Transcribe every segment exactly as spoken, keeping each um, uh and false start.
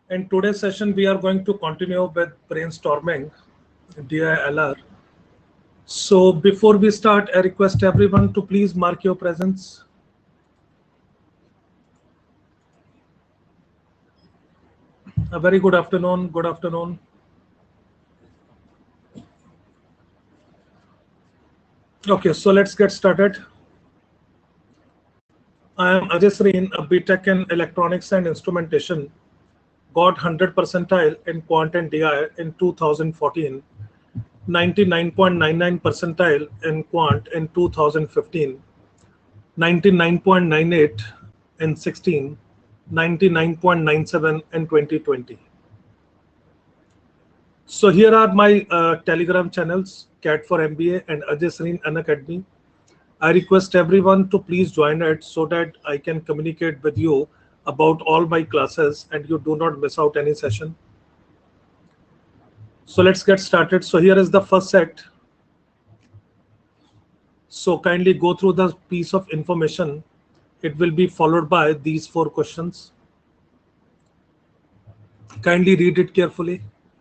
In today's session, we are going to continue with brainstorming D I L R. So before we start, I request everyone to please mark your presence. A very good afternoon. Good afternoon. Okay, so let's get started. I am Ajay Sreen, a B Tech in Electronics and Instrumentation. Got one hundred percentile in Quant and D I in two thousand fourteen. ninety-nine point nine nine percentile in Quant in two thousand fifteen. ninety-nine point nine eight in sixteen. ninety-nine point nine seven in twenty twenty. So here are my uh, Telegram channels, Cat for M B A and Ajay Sreen Unacademy. I request everyone to please join it so that I can communicate with you about all my classes and you do not miss out any session. So let's get started. So here is the first set. So kindly go through the piece of information. It will be followed by these four questions. Kindly read it carefully.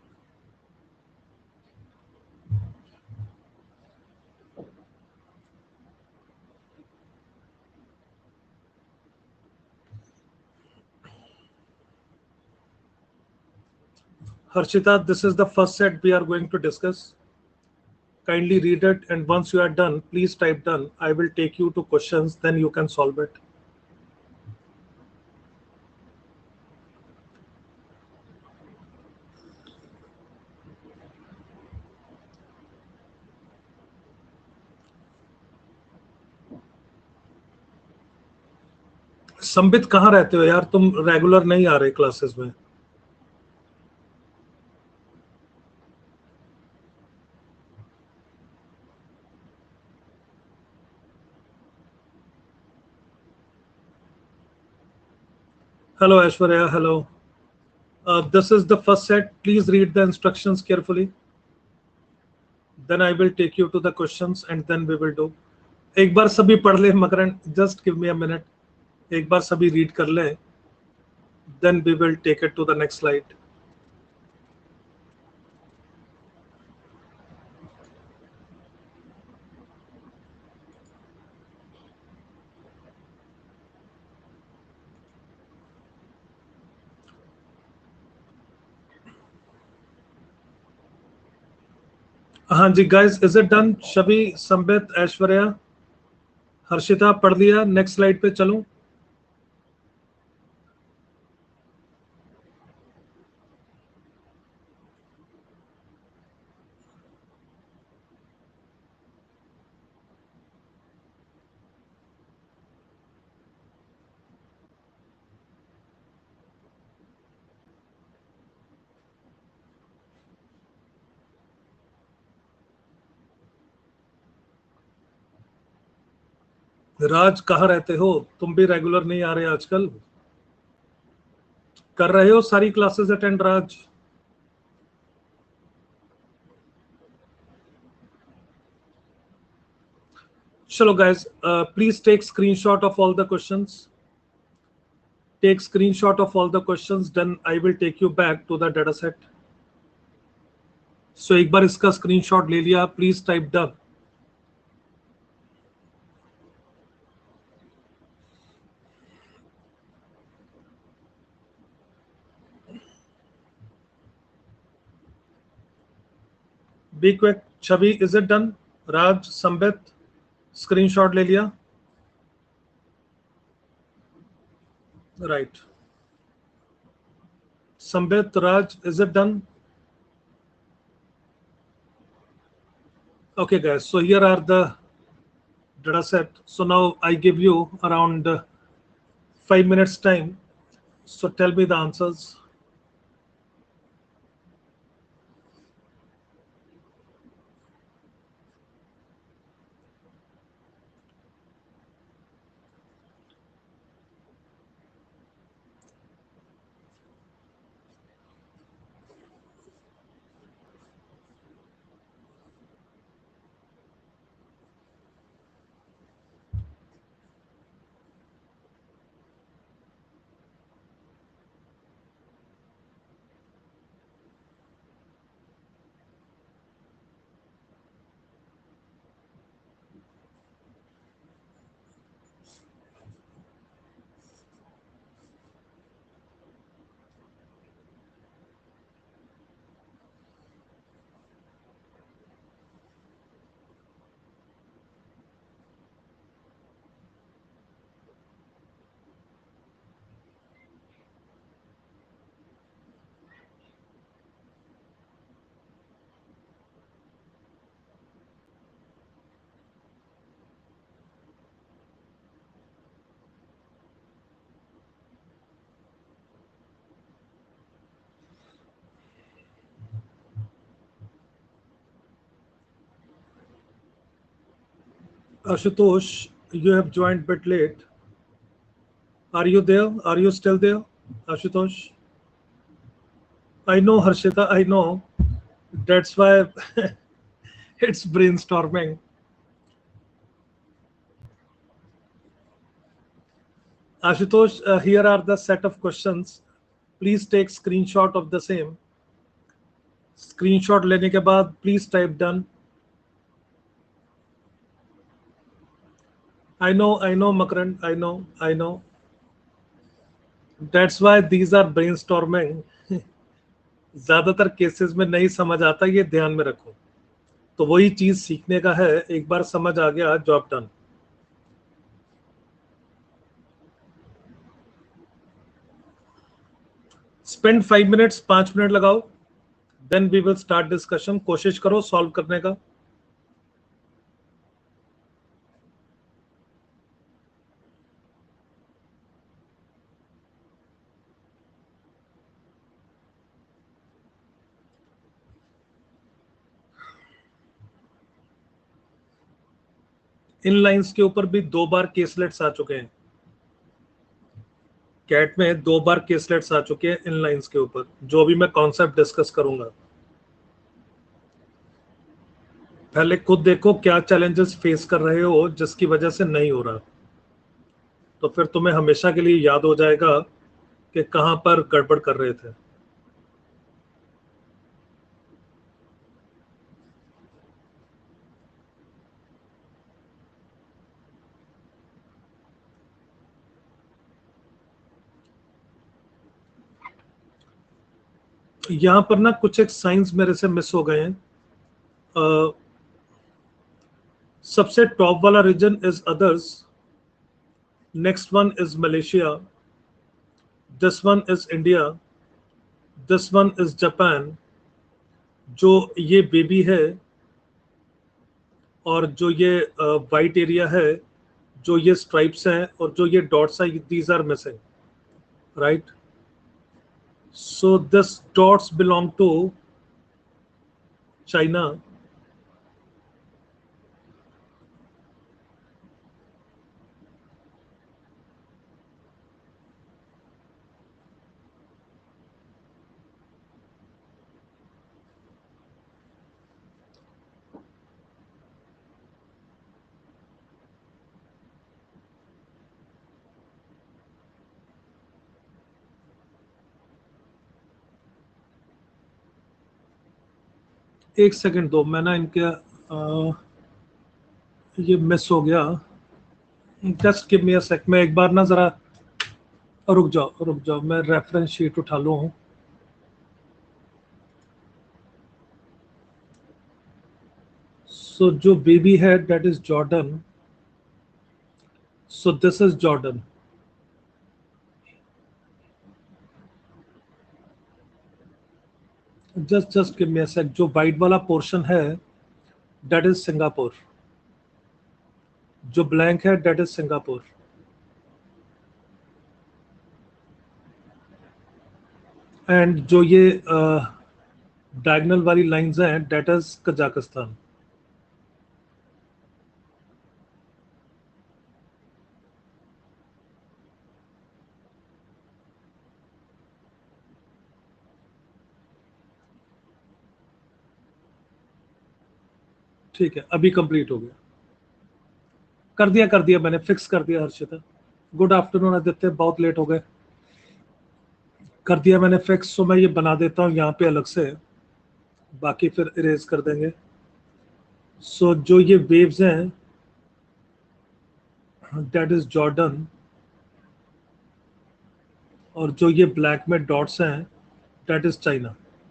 Harshita, this is the first set we are going to discuss. Kindly read it, and once you are done, please type done. I will take you to questions, then you can solve it. Sambit कहाँ रहते हो यार, तुम regular नहीं आ रहे classes में. Hello Aishwarya, hello. Uh, this is the first set. Please read the instructions carefully. Then I will take you to the questions and then we will do. एक बार सभी पढ़ ले Makarand, just give me a minute. एक बार सभी read कर ले. Then we will take it to the next slide. हाँ जी guys, is it done? शबी, Sambit, Aishwarya, Harshita पढ़ लिया. नेक्स्ट स्लाइड पे चलूं. राज कहाँ रहते हो? तुम भी रेगुलर नहीं आ रहे आजकल. कर रहे हो सारी क्लासेस अटेंड राज? चलो guys, uh, please take screenshot of all the questions. Take screenshot of all the questions, then I will take you back to the data set. So एक बार इसका screenshot ले लिया. Please type done. Be quick. Chavi, is it done? Raj, Sambit, screenshot ले लिया. Right. Sambit, Raj, is it done? Okay guys, so here are the data set. So now I give you around uh, five minutes time. So tell me the answers. Ashutosh, you have joined bit late. Are you there? Are you still there, Ashutosh? I know, Harshita, I know. That's why it's brainstorming. Ashutosh, uh, here are the set of questions. Please take screenshot of the same. Screenshot लेने के बाद please type done. I know, I know, Makarand, I know, I know. That's why these are brainstorming. ज्यादातर cases में नहीं समझ आता, ये ध्यान में रखो. तो वही चीज सीखने का है. एक बार समझ आ गया, job done. Spend five minutes, पांच मिनट लगाओ. Then we will start discussion. कोशिश करो सॉल्व करने का. इन लाइंस के ऊपर भी दो बार केसलेट्स आ चुके हैं. कैट में दो बार केसलेट्स आ चुके हैं इन लाइंस के ऊपर, जो भी मैं कॉन्सेप्ट डिस्कस करूंगा. पहले खुद देखो क्या चैलेंजेस फेस कर रहे हो जिसकी वजह से नहीं हो रहा, तो फिर तुम्हें हमेशा के लिए याद हो जाएगा कि कहां पर गड़बड़ कर रहे थे. यहां पर ना कुछ एक साइंस मेरे से मिस हो गए हैं. uh, सबसे टॉप वाला region is others, next one is Malaysia, this one is India, this one is Japan. जो ये बेबी है और जो ये वाइट uh, एरिया है, जो ये स्ट्राइप्स हैं और जो ये डॉट्स हैं, these are missing, right? So this dots belong to China. एक सेकंड दो, मैं ना इनके आ, ये मिस हो गया. Just give me a sec. मैं एक बार ना जरा रुक जाओ रुक जाओ मैं रेफरेंस शीट उठा लूं. सो so, जो बेबी है that is Jordan. So this is Jordan. Just just give me a sec. जो वाइट वाला पोर्शन है दैट इज सिंगापुर. जो ब्लैंक है दैट इज सिंगापुर. एंड जो ये डायगोनल वाली लाइंस हैं दैट इज कजाकिस्तान. ठीक है, अभी कंप्लीट हो गया. कर दिया कर दिया मैंने, फिक्स कर दिया हर्षिता. गुड आफ्टरनून आदित्य, बहुत लेट हो गए. कर दिया मैंने फिक्स. सो मैं ये बना देता हूँ यहाँ पे अलग से, बाकी फिर इरेज कर देंगे. सो so, जो ये वेव्स हैं दैट इज जॉर्डन, और जो ये ब्लैक में डॉट्स हैं that is China.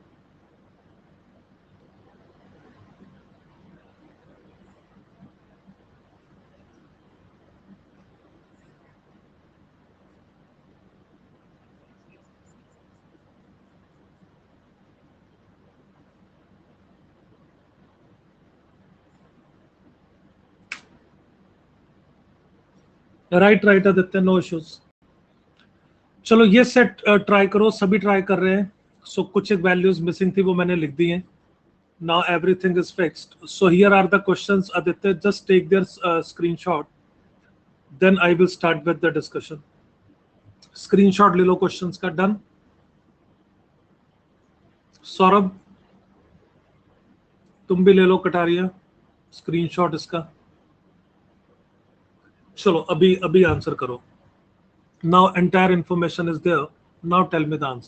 Right right Aditya, no issues. चलो ये सेट ट्राई करो. सभी ट्राई कर रहे हैं. सो so, कुछ एक वैल्यूज मिसिंग थी वो मैंने लिख दी हैं. Now everything is fixed. So here are the questions, Aditya. Just take their uh, screenshot. Then I will start with the discussion. Screenshot ले लो questions का. Done. सौरभ तुम भी ले लो कटारिया स्क्रीनशॉट इसका. चलो अभी अभी आंसर करो. Now entire information is there. Now tell me the answer.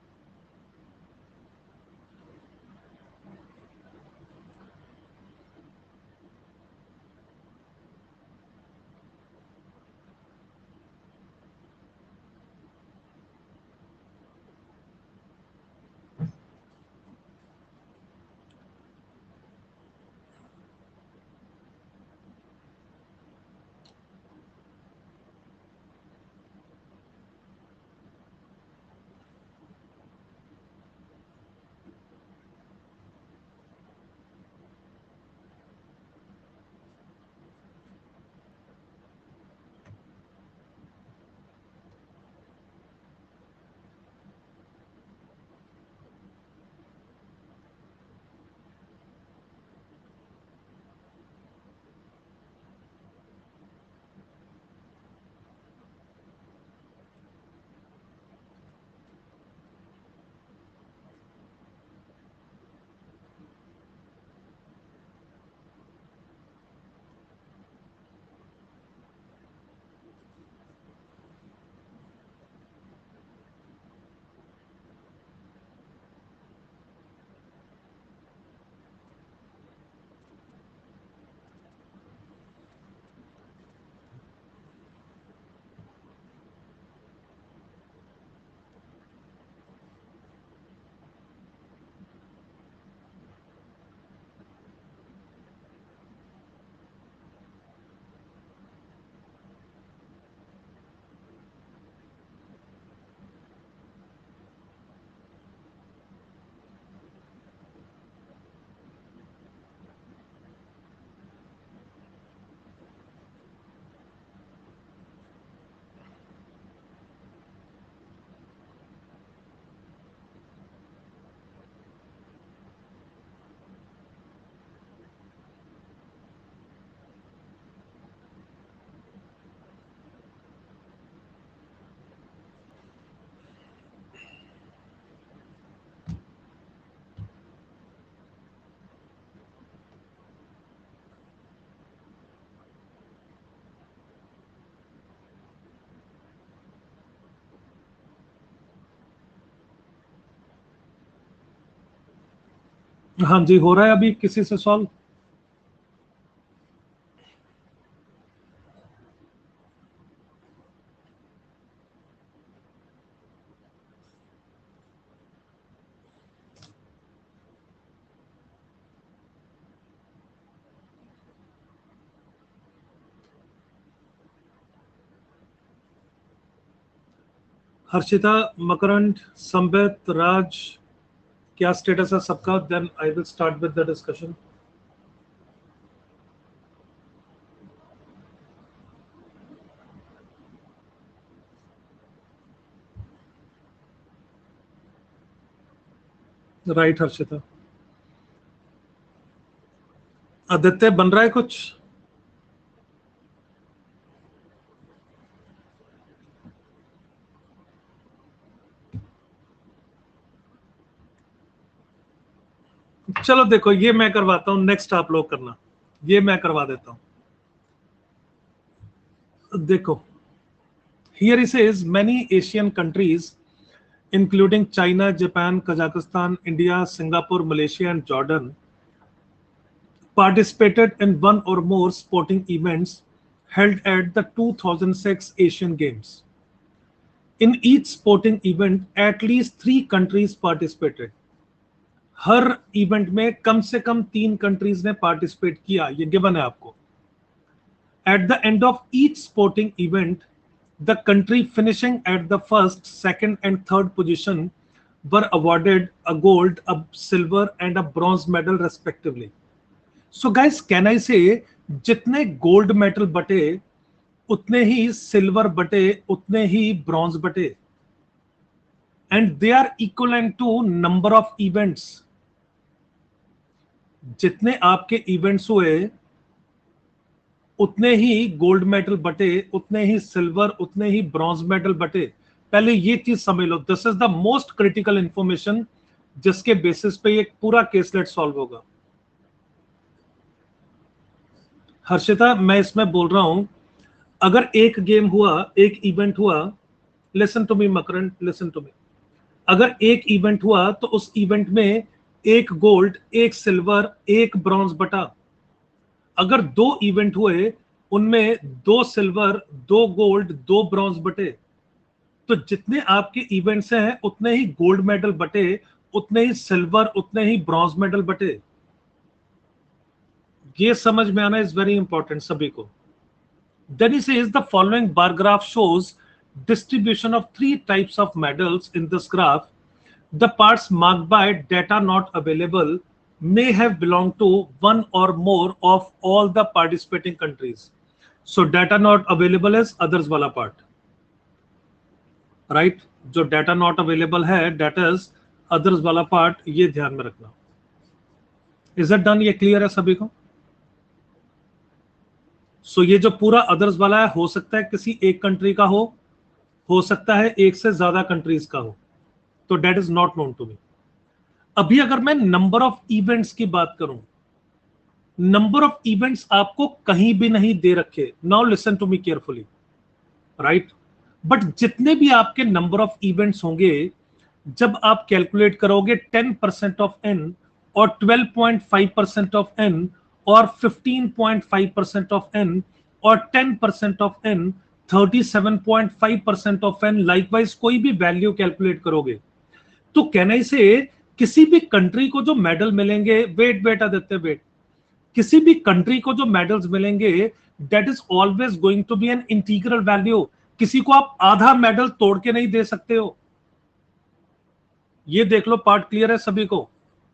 हाँ जी हो रहा है अभी किसी से सॉल्व. हर्षिता, मकरंद, संबित, राज, क्या स्टेटस है सबका? Then I will start with the discussion. Right Harshita. Aditya बन रहा है कुछ? चलो देखो ये मैं करवाता हूं, नेक्स्ट आप लोग करना. ये मैं करवा देता हूं. देखो here it says many Asian countries including China, Japan, Kazakhstan, India, Singapore, Malaysia and Jordan participated in one or more sporting events held at the two thousand six Asian Games. In each sporting event at least three countries participated. हर event में कम से कम तीन countries ने participate किया, ये given है आपको. At the end of each sporting event, the country finishing at the first, second, and third position were awarded a gold, a silver, and a bronze medal respectively. So, guys, can I say, जितने gold medal बटे, उतने ही silver बटे, उतने ही bronze बटे, and they are equivalent to number of events. जितने आपके events हुए उतने ही गोल्ड मेडल बटे, उतने ही सिल्वर, उतने ही ब्रॉन्ज मेडल बटे। पहले ये चीज समझ लो, this is the most critical information जिसके बेसिस पे ये पूरा केसलेट सॉल्व होगा। हर्षिता, मैं इसमें बोल रहा हूं, अगर एक गेम हुआ, एक इवेंट हुआ, listen to me Makarand, listen to me, अगर एक इवेंट हुआ तो उस इवेंट में एक गोल्ड, एक सिल्वर, एक ब्रॉन्ज बटा। अगर दो इवेंट हुए उनमें दो सिल्वर, दो गोल्ड, दो ब्रॉन्ज बटे, तो जितने आपके इवेंट्स हैं उतने ही गोल्ड मेडल बटे, उतने ही सिल्वर, उतने ही ब्रॉन्ज मेडल बटे। ये समझ में आना इज वेरी इंपॉर्टेंट सभी को। Then he says the following bar graph shows distribution of three types of medals in this graph. The parts marked by data not available may have belonged to one or more of all the participating countries. So data not available is others वाला part, right? जो data not available है, that is others वाला part, ये ध्यान में रखना। Is that done? ये clear है सभी को? सो so, ये जो पूरा अदर्स वाला है, हो सकता है किसी एक कंट्री का हो हो सकता है एक से ज्यादा कंट्रीज का हो, तो that is not known to me. अभी अगर मैं नंबर ऑफ इवेंट्स की बात करूं, नंबर ऑफ इवेंट्स आपको कहीं भी नहीं दे रखे। Now listen to me carefully, right? But जितने भी आपके नंबर ऑफ इवेंट्स होंगे, जब आप कैलकुलेट करोगे टेन परसेंट ऑफ एन और twelve point five percent of N और fifteen point five percent of N और ten percent of N, thirty seven point five percent of N, likewise कोई भी value calculate करोगे तो कहने से किसी भी कंट्री को जो मेडल मिलेंगे, वेट वेट आदित्य वेट, किसी भी कंट्री को जो मेडल्स मिलेंगे that is always going to be an integral value. किसी को आप आधा मेडल तोड़ के नहीं दे सकते हो। ये देख लो, पार्ट क्लियर है सभी को?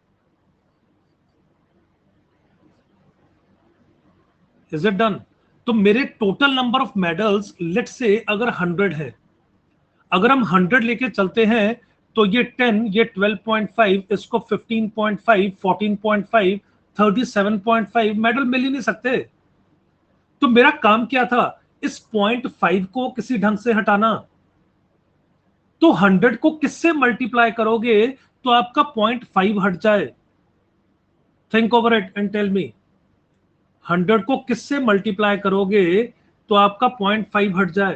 Is it done? तो मेरे total number of medals let's say अगर हंड्रेड है, अगर हम हंड्रेड लेके चलते हैं तो ये टेन, ये ट्वेल्व पॉइंट फाइव, इसको fifteen point five, fourteen point five, thirty seven point five medal मिल ही नहीं सकते। तो मेरा काम क्या था? इस पॉइंट फाइव को किसी ढंग से हटाना। तो हंड्रेड को किससे मल्टीप्लाई करोगे तो आपका पॉइंट फाइव हट जाए? Think over it and tell me. Hundred को किससे मल्टीप्लाई करोगे तो आपका पॉइंट फाइव हट जाए?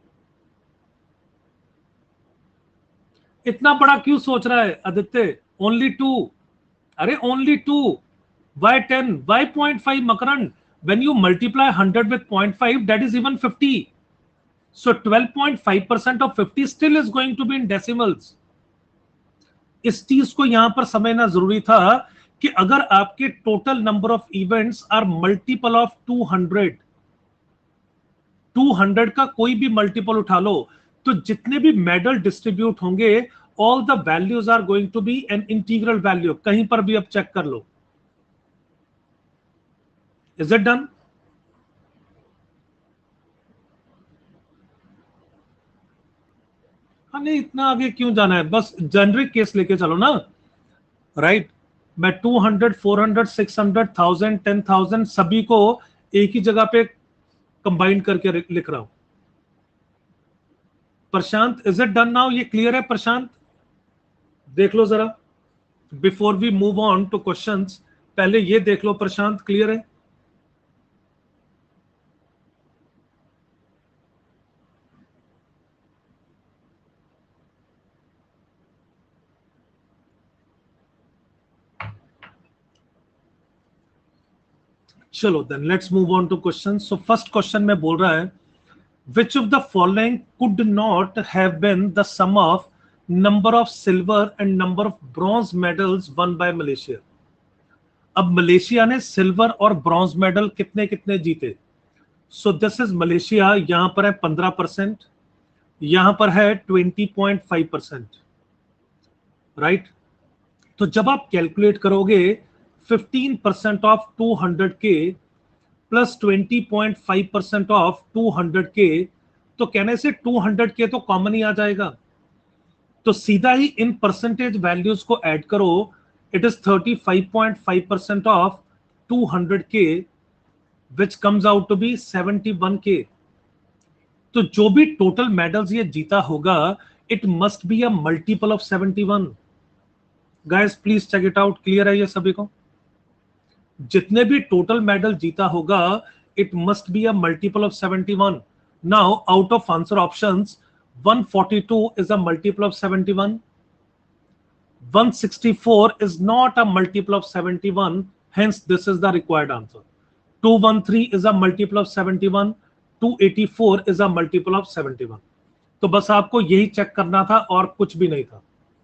इतना बड़ा क्यों सोच रहा है आदित्य? Only two. अरे only two, why ten, why point five Makarand? when you multiply one hundred with zero point five, that is even fifty. So twelve point five percent of fifty still is going to be in decimals. इस चीज को यहां पर समझना जरूरी था कि अगर आपके total number of events are multiple of two hundred, two hundred का कोई भी मल्टीपल उठा लो तो जितने भी मेडल डिस्ट्रीब्यूट होंगे, all the values are going to be an integral value. कहीं पर भी अब चेक कर लो। Is it done? हाँ, नहीं इतना आगे क्यों जाना है, बस जेनरिक केस लेके चलो ना, राइट? मैं two hundred, four hundred, six hundred, thousand, ten thousand सभी को एक ही जगह पे कंबाइन करके लिख रहा हूं। Prashant, is it done now? ये क्लियर है प्रशांत? देख लो जरा, before we move on to questions, पहले ये देख लो प्रशांत, क्लियर है? चलो then let's move on to question. So first question में बोल रहा है, which of the following could not have been the sum of number of silver and number of bronze medals won by Malaysia? अब Malaysia ने silver और bronze medal कितने कितने जीते? सो दिस इज मलेशिया, यहां पर है पंद्रह परसेंट, यहां पर है twenty point five percent, right? तो जब आप कैलकुलेट करोगे fifteen percent of two hundred के plus twenty point five percent of two hundred के, तो कहने से टू हंड्रेड के तो कॉमन ही आ जाएगा। तो सीधा ही इन परसेंटेज वैल्यूज को ऐड करो, it is thirty-five point five percent of two hundred K, which comes out to be seventy-one K. तो जो भी टोटल मेडल्स ये जीता होगा, it must be a multiple of seventy-one. Guys please check it out. Clear है ये सभी को? जितने भी टोटल मेडल जीता होगा, it must be a multiple of seventy-one. Now out of answer options, one forty-two is a multiple of seventy-one. one sixty-four is not a multiple of seventy-one, hence this is the required answer. two thirteen is a multiple of seventy-one. two eighty-four is a multiple of seventy-one. तो बस आपको यही check करना था और कुछ भी नहीं था.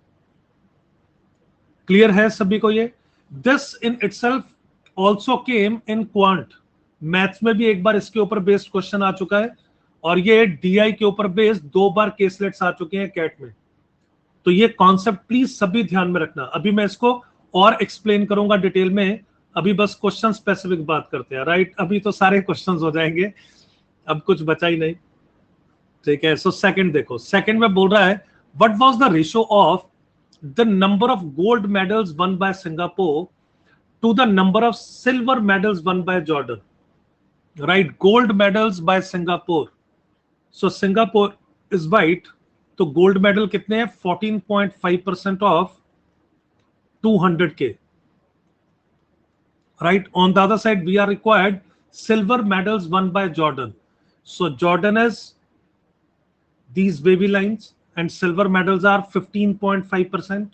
क्लियर है सभी को ये? This in itself also came in quant. Maths में भी एक बार इसके ऊपर बेस्ड क्वेश्चन आ चुका है, और ये डीआई के ऊपर बेस्ड दो बार केसलेट्स आ चुके हैं कैट में. तो ये कॉन्सेप्ट प्लीज सभी ध्यान में रखना. अभी मैं इसको और एक्सप्लेन करूंगा डिटेल में, अभी बस क्वेश्चन स्पेसिफिक बात करते हैं. राइट, अभी तो सारे क्वेश्चंस हो जाएंगे, अब कुछ बचा ही नहीं. ठीक है, सो सेकंड देखो. सेकंड में बोल रहा है what was the ratio of the number of gold medals won by Singapore to the number of silver medals won by Jordan. Right, gold medals by Singapore. So Singapore is white, तो gold medal कितने हैं? fourteen point five percent of two hundred K. Right, on the other side we are required silver medals won by Jordan. So Jordan is these wavy lines and silver medals are fifteen point five percent.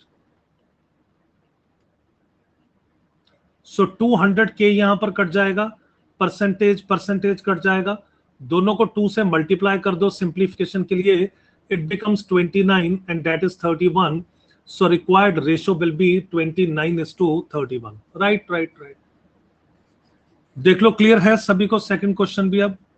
So two hundred K यहां पर cut जाएगा, percentage percentage cut जाएगा, दोनों को to से multiply कर दो simplification के लिए, it becomes twenty-nine and that is thirty-one. So required ratio will be twenty-nine is to thirty-one. Right, right, right. देख लो क्लियर है सभी को? सेकंड क्वेश्चन भी अब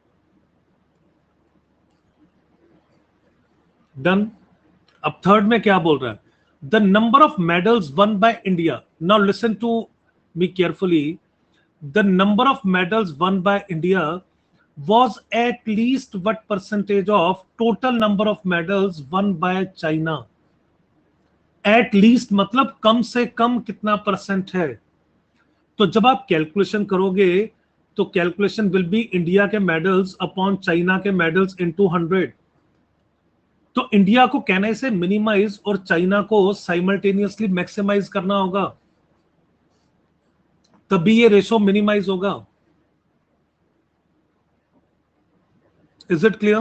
डन. अब थर्ड में क्या बोल रहा है? The number of medals won by India. Now listen to me carefully. The number of medals won by India was at least what percentage of total number of medals won by China? At least मतलब कम से कम कितना percent है? तो जब आप calculation करोगे तो calculation will be India के मेडल्स अपॉन चाइना के मेडल्स इनटू हंड्रेड. तो इंडिया को कहना इसे मिनिमाइज और चाइना को साइमल्टेनियसली मैक्सिमाइज करना होगा, तभी ये रेशो मिनिमाइज होगा. Is it clear?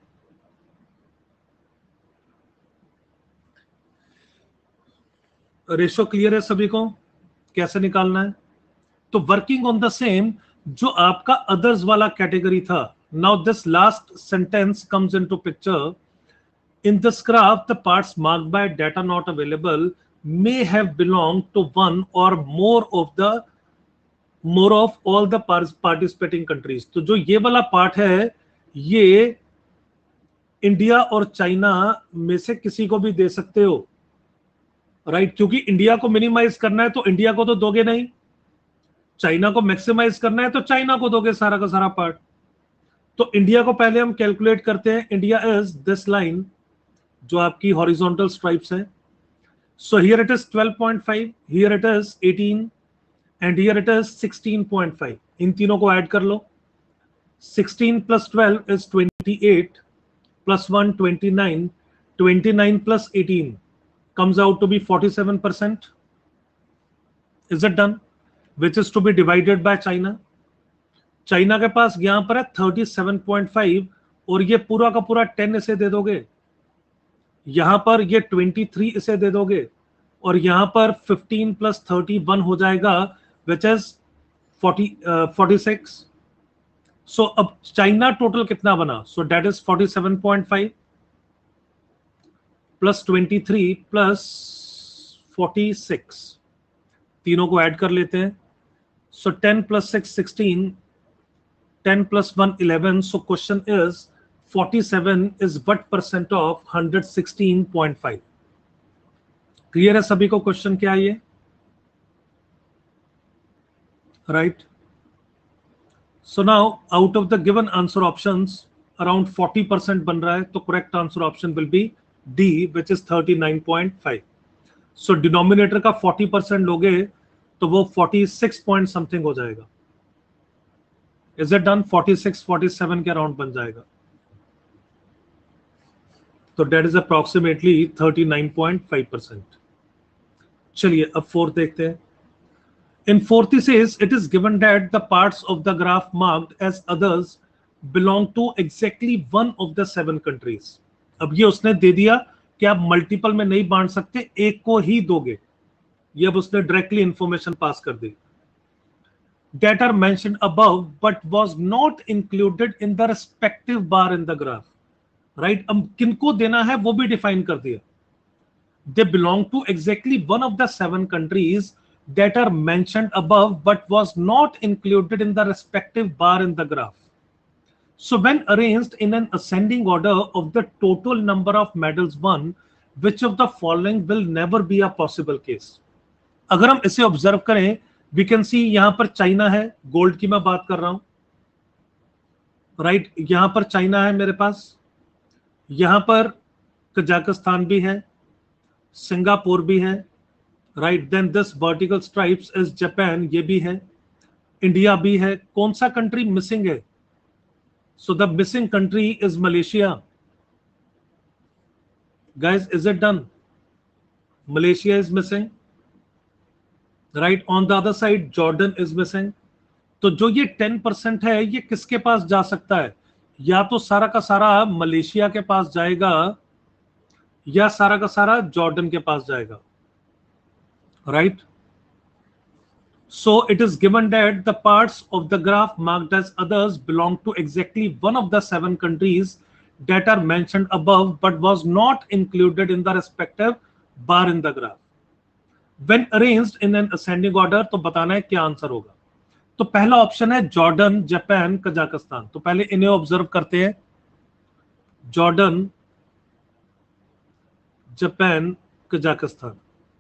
Ratio clear है सभी को? कैसे निकालना है? तो वर्किंग ऑन द सेम जो आपका अदर्स वाला कैटेगरी था. Now this last sentence comes into picture. In this graph the parts marked by data not available may have belonged to one or more of the more of all the participating countries. तो जो ये वाला part है ये India और China में से किसी को भी दे सकते हो, राइट right? क्योंकि इंडिया को मिनिमाइज करना है तो इंडिया को तो दोगे नहीं, चाइना को मैक्सिमाइज करना है तो चाइना को दोगे सारा का सारा पार्ट. तो इंडिया को पहले हम कैलकुलेट करते हैं. इंडिया इज दिस लाइन जो आपकी हॉरिजॉन्टल स्ट्राइप्स है. So here it is twelve point five, here it is eighteen and here it is sixteen point five. इन तीनों को ऐड कर लो. sixteen plus twelve is twenty-eight plus one twenty-nine. twenty-nine plus eighteen comes out to be forty-seven percent. Is it done? Which is to be divided by China. China के पास यहां पर है thirty-seven point five और ये पूरा का पूरा ten इसे दे दोगे, यहां पर ये twenty-three इसे दे दोगे और यहां पर fifteen plus thirty-one हो जाएगा which is forty, uh, forty-six. So so, अब चाइना टोटल कितना बना? So that is forty-seven point five plus twenty-three plus forty-six. तीनों को ऐड कर लेते हैं. So so, ten plus six sixteen, ten plus one eleven. So question is forty-seven is what percent of one hundred sixteen point five. Clear है सभी को question क्या है ये? Right right? So now out of the given answer options around forty percent बन रहा है, तो correct answer option will be D, which is thirty-nine point five. So denominator का फोर्टी परसेंट लोगे तो वो फोर्टी सिक्स पॉइंट समथिंग हो जाएगा. Is it done? Forty six forty seven के अराउंड बन जाएगा. तो that is approximately thirty nine point five percent. चलिए अब फोर्थ देखते हैं. In fourth it says it is given that the parts of the graph marked as others belong to exactly one of the seven countries. अब ये उसने दे दिया कि आप मल्टीपल में नहीं बांट सकते, एक को ही दोगे. ये अब उसने डायरेक्टली इंफॉर्मेशन पास कर दी. That are mentioned above but was not included in the respective bar in the graph. Right? अब किनको देना है वो भी डिफाइन कर दिया. They belong to exactly one of the seven countries that are mentioned above but was not included in the respective bar in the graph. So when arranged in an ascending order of the total number of medals won, which of the following will never be a possible case? अगर हम इसे observe करें, we can see यहां पर China है, gold की मैं बात कर रहा हूं, राइट right? यहां पर चाइना है मेरे पास, यहां पर कजाकिस्तान भी है, सिंगापुर भी है, right. Then this vertical stripes is Japan, ये भी है, इंडिया भी है. कौन सा कंट्री मिसिंग है? So the missing country is Malaysia. Guys, is it done? Malaysia is missing, right. On the other side Jordan is missing. तो जो ये टेन परसेंट है ये किसके पास जा सकता है? या तो सारा का सारा मलेशिया के पास जाएगा या सारा का सारा जॉर्डन के पास जाएगा, right? So it is given that the parts of the graph marked as others belong to exactly one of the seven countries that are mentioned above but was not included in the respective bar in the graph. When arranged in an ascending order, तो बताना है क्या answer होगा. तो पहला option है Jordan, Japan, Kazakhstan. तो पहले इन्हें ऑब्जर्व करते हैं. Jordan, Japan, Kazakhstan.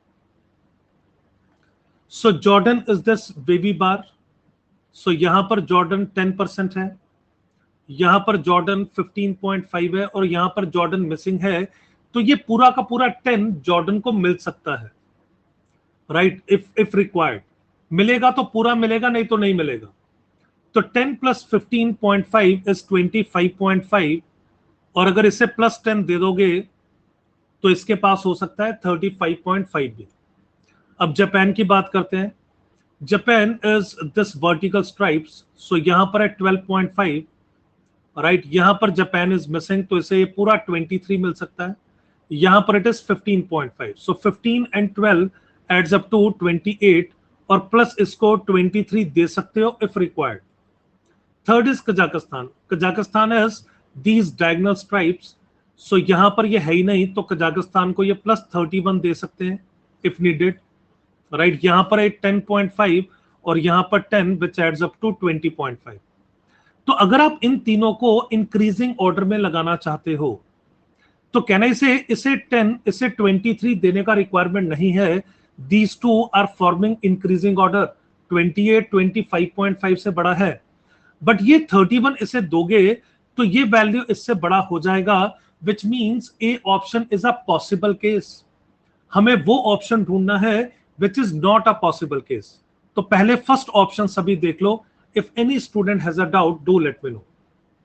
So Jordan is this baby bar. So यहां पर जॉर्डन टेन परसेंट है, यहां पर जॉर्डन फिफ्टीन पॉइंट फाइव है और यहां पर जॉर्डन मिसिंग है. तो ये पूरा का पूरा टेन जॉर्डन को मिल सकता है, राइट. इफ इफ रिक्वायर्ड मिलेगा तो पूरा मिलेगा, नहीं तो नहीं मिलेगा. तो ten plus fifteen point five is twenty five point five, और अगर इसे प्लस टेन दे दोगे तो इसके पास हो सकता है थर्टी फाइव पॉइंट फाइव भी. अब जापान की बात करते हैं. Japan is this vertical stripes. So यहां पर है ट्वेल्व पॉइंट फाइव, राइट. यहां पर जापान इज मिसिंग, तो इसे ये पूरा ट्वेंटी थ्री मिल सकता है. यहां पर it is fifteen point five. So fifteen and twelve adds up to twenty eight, और प्लस इसको ट्वेंटी थ्री दे सकते हो if required. Third is Kazakhstan. Kazakhstan is these diagonal stripes. So यहां पर ये है ही नहीं, तो कजाकिस्तान को ये प्लस थर्टी वन दे सकते हैं इफ नीडेड, राइट. right, यहां पर है टेन पॉइंट फाइव और यहां पर ten, which adds up to twenty point five. तो अगर आप इन तीनों को इंक्रीजिंग ऑर्डर में लगाना चाहते हो तो कहना इसे इसे टेन, इसे ट्वेंटी थ्री देने का रिक्वायरमेंट नहीं है. These two are forming increasing order. Twenty eight twenty five point five से बड़ा है, बट ये थर्टी वन इसे दोगे तो ये वैल्यू इससे बड़ा हो जाएगा, which means A option is a possible case. हमें वो ऑप्शन ढूंढना है which is not a possible case. तो पहले फर्स्ट ऑप्शन सभी देख लो. If any student has a doubt, do let me know.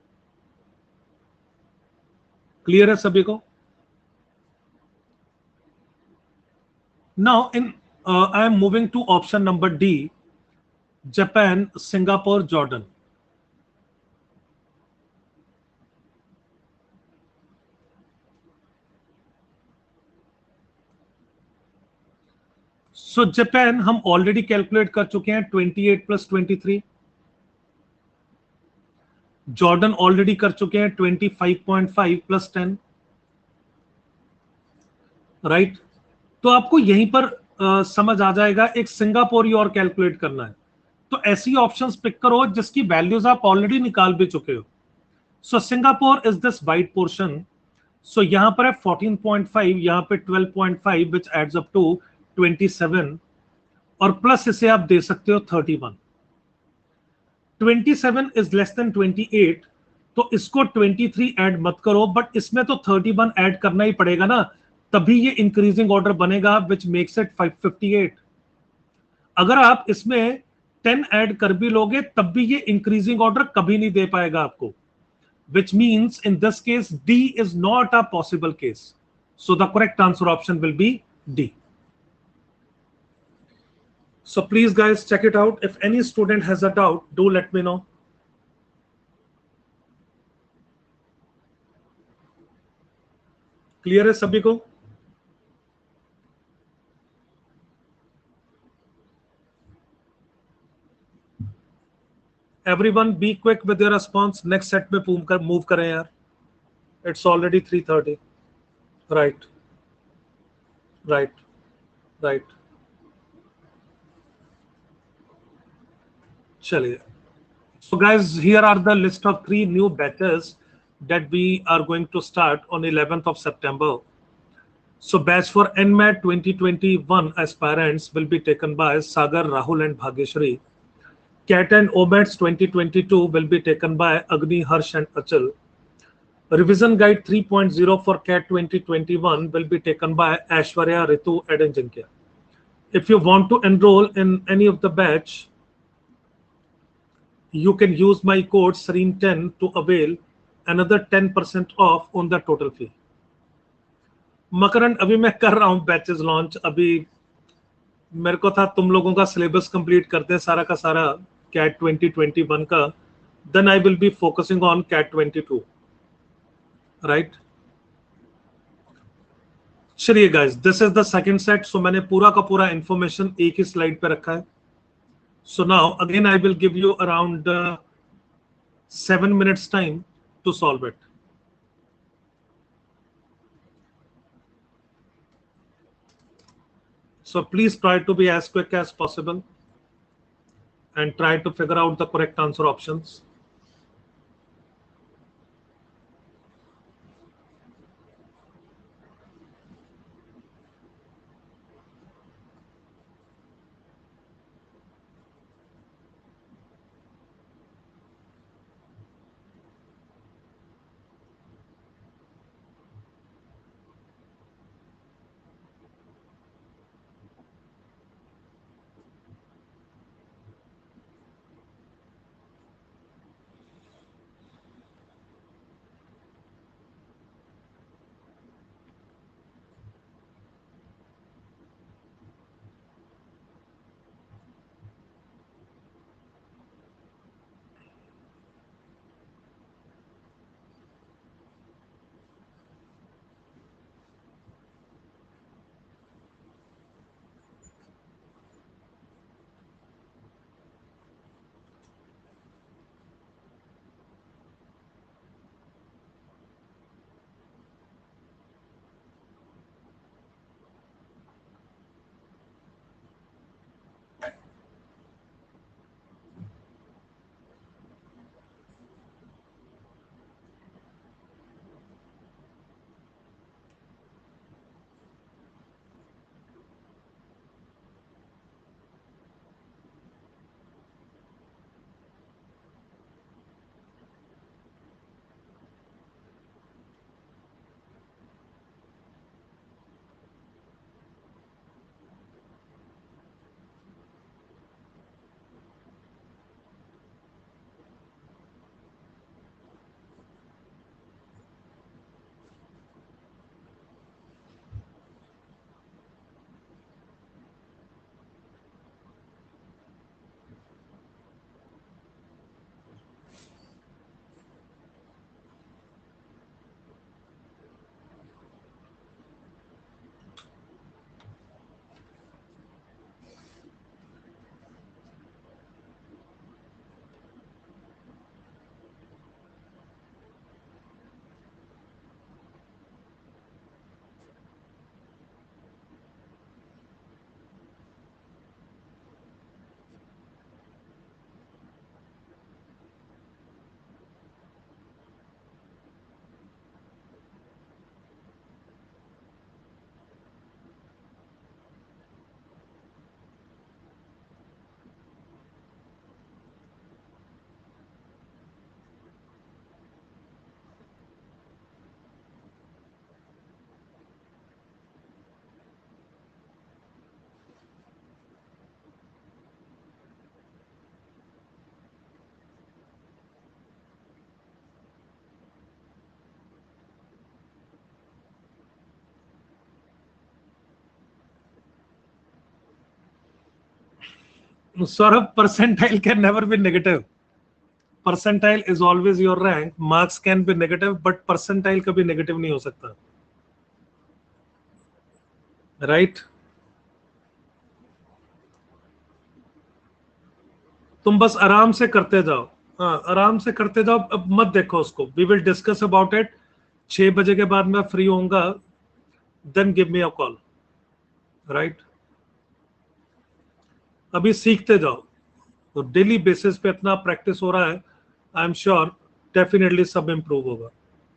Clear है सभी को? Now in uh, I am moving to option number D, Japan, Singapore, Jordan. So so, Japan हम already calculate कर चुके हैं, twenty eight plus twenty three. Jordan already कर चुके हैं, twenty five point five plus ten, right. तो आपको यहीं पर uh, समझ आ जाएगा. एक सिंगापुर ही और कैलकुलेट करना है, तो ऐसी ऑप्शंस पिक करो जिसकी वैल्यूज आप ऑलरेडी निकाल भी चुके हो. So Singapore is this white portion. So यहां पर है फोर्टीन पॉइंट फाइव, यहां पे twelve point five, which adds up to twenty seven, और प्लस इसे आप दे सकते हो thirty one. Twenty seven is less than twenty eight, तो इसको ट्वेंटी थ्री ऐड मत करो, बट इसमें तो थर्टी वन ऐड करना ही पड़ेगा ना. तभी ये इंक्रीजिंग ऑर्डर बनेगा which makes it five fifty eight. अगर आप इसमें टेन ऐड कर भी लोगे तब भी ये इंक्रीजिंग ऑर्डर कभी नहीं दे पाएगा आपको, which means in this case D is not a possible case. So the correct answer option will be D. So please guys check it out. If any student has a doubt, do let me know. Clear है सभी को? Everyone be quick with your response. Next set में move कर move करें यार. It's already three thirty. Right. Right. Right. चलिए. So guys, here are the list of three new batches that we are going to start on eleventh of September. So batch for N M A T twenty twenty-one aspirants will be taken by Sagar, Rahul and Bhagyashri. C A T and O M A T S twenty twenty-two will be taken by Agni, Harsh and Achal. Revision Guide three point oh for C A T twenty twenty-one will be taken by Aishwarya, Ritu and Ajinkya. If you want to enroll in any of the batch, you can use my code Serene ten to avail another ten percent off on the total fee. मकरंद अभी मैं कर रहा हूं batches launch. अभी मेरे को था तुम लोगों का सिलेबस कंप्लीट करते हैं सारा का सारा कैट twenty twenty-one का, then I will be focusing on CAT twenty-two. Right, चलिए guys, this is the second set. So मैंने पूरा का पूरा इंफॉर्मेशन एक ही स्लाइड पे रखा है. So now again I will give you around seven minutes time to solve it. So please try to be as quick as possible and try to figure out the correct answer options. Saurabh, percentile can never be negative. Percentile is always your rank. Marks can be negative, but percentile कभी negative नहीं हो सकता. Right? तुम बस आराम से करते जाओ. हाँ, आराम से करते जाओ. अब मत देखो उसको. We will discuss about it. छह बजे के बाद मैं फ्री होऊंगा. Then give me a call. Right? अभी सीखते जाओ. तो डेली बेसिस पे इतना प्रैक्टिस हो रहा है. आई एम श्योर डेफिनेटली सब इंप्रूव होगा.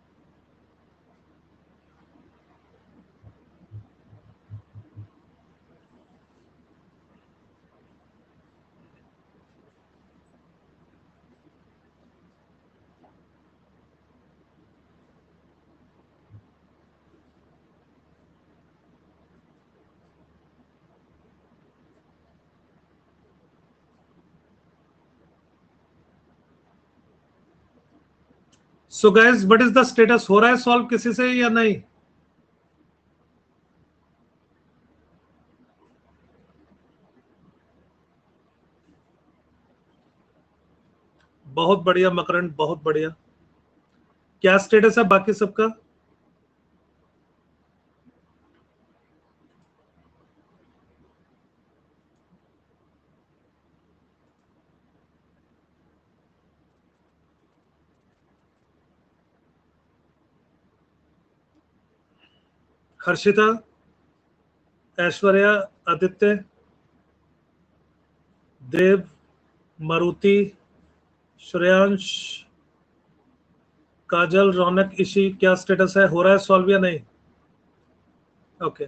So guys, what is the status? हो रहा है सॉल्व किसी से या नहीं? बहुत बढ़िया मकरंद, बहुत बढ़िया. क्या स्टेटस है बाकी सबका? हर्षिता, ऐश्वर्या, आदित्य, देव, मारुति, श्रेयांश, काजल, रौनक, इशी, क्या स्टेटस है? हो रहा है सॉल्व या नहीं? Okay.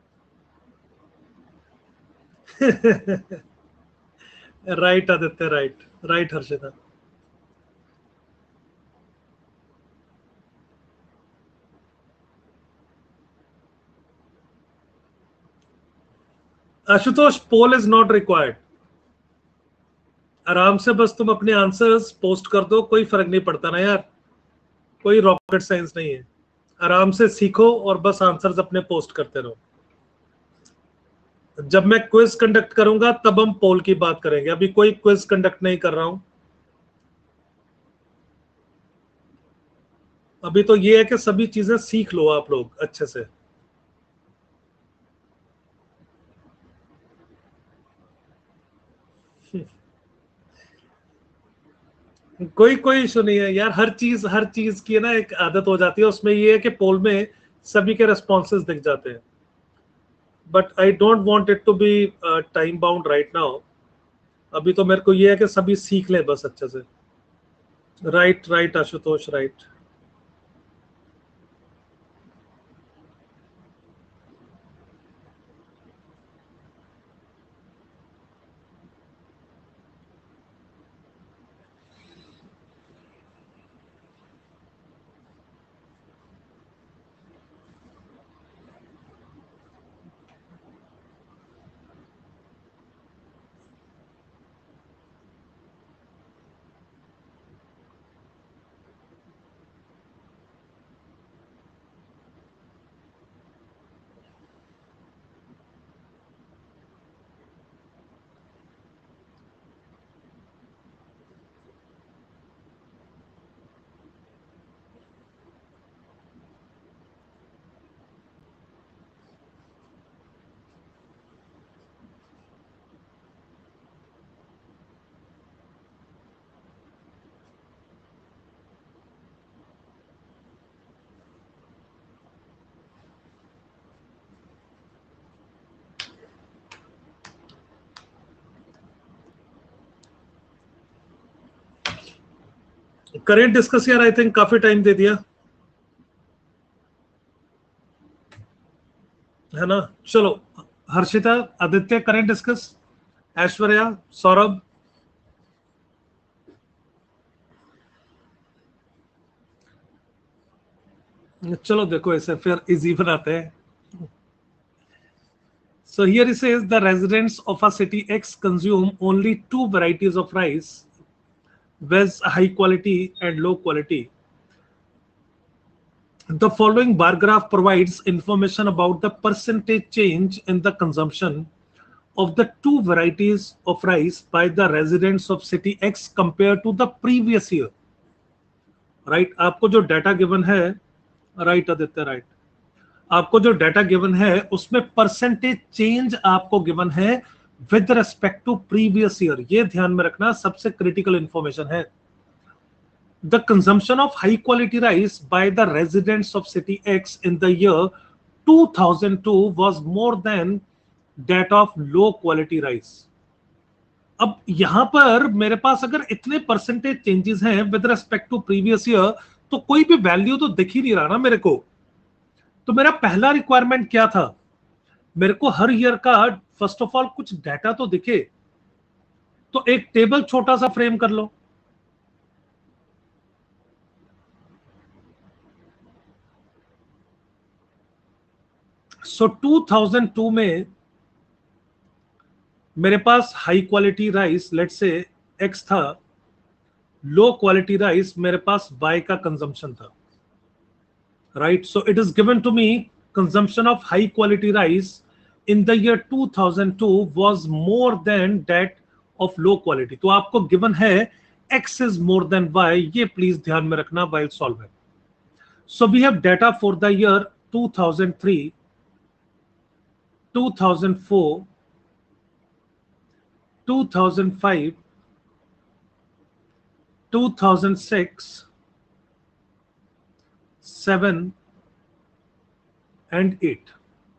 Right Aditya, right right Harshita. Ashutosh, poll is not required. आराम से बस तुम अपने आंसर्स पोस्ट कर दो, कोई फर्क नहीं पड़ता ना यार. कोई रॉकेट साइंस नहीं है. आराम से सीखो और बस आंसर्स अपने पोस्ट करते रहो. जब मैं क्विज कंडक्ट करूंगा तब हम पोल की बात करेंगे. अभी कोई क्विज कंडक्ट नहीं कर रहा हूं. अभी तो ये है कि सभी चीजें सीख लो आप लोग अच्छे से. कोई कोई इशू नहीं है यार. हर चीज हर चीज की ना एक आदत हो जाती है. उसमें ये है कि पोल में सभी के रेस्पॉन्सेस दिख जाते हैं. But I don't want it to be time bound right now. अभी तो मेरे को ये है कि सभी सीख ले बस अच्छे से. Right right Ashutosh, right. Current discuss यार, आई थिंक काफी टाइम दे दिया है ना. चलो हर्षिता, आदित्य, करेंट डिस्कस. ऐश्वर्या, सौरभ. चलो देखो इसे फिर इजी बनाते हैं. So here it says the residents of a city X consume only two varieties of rice, veg high quality and low quality. The following bar graph provides information about the percentage change in the consumption of the two varieties of rice by the residents of city X compared to the previous year. Right? आपको जो data given है, right Aditya, right, आपको जो data given है उसमें percentage change आपको given है with respect to previous year. ये ध्यान में रखना, सबसे क्रिटिकल इंफॉर्मेशन है. The consumption of high quality rice by the residents of city X in the year two thousand two was more than that of low quality rice. अब यहां पर मेरे पास अगर इतने परसेंटेज चेंजेस हैं with respect to previous year, तो कोई भी वैल्यू तो दिख ही नहीं रहा ना मेरे को. तो मेरा पहला रिक्वायरमेंट क्या था, मेरे को हर ईयर का फर्स्ट ऑफ ऑल कुछ डाटा तो दिखे. तो एक टेबल छोटा सा फ्रेम कर लो. सो so, two thousand two में मेरे पास high quality rice let say x था, लो क्वालिटी राइस मेरे पास वाई का कंजम्पशन था. Right, so it is given to me consumption of high quality rice in the year two thousand two was more than that of low quality. तो आपको given है x is more than y, ये please ध्यान में रखना while solving. So we have data for the year two thousand three, two thousand four, two thousand five, two thousand six, seven and eight.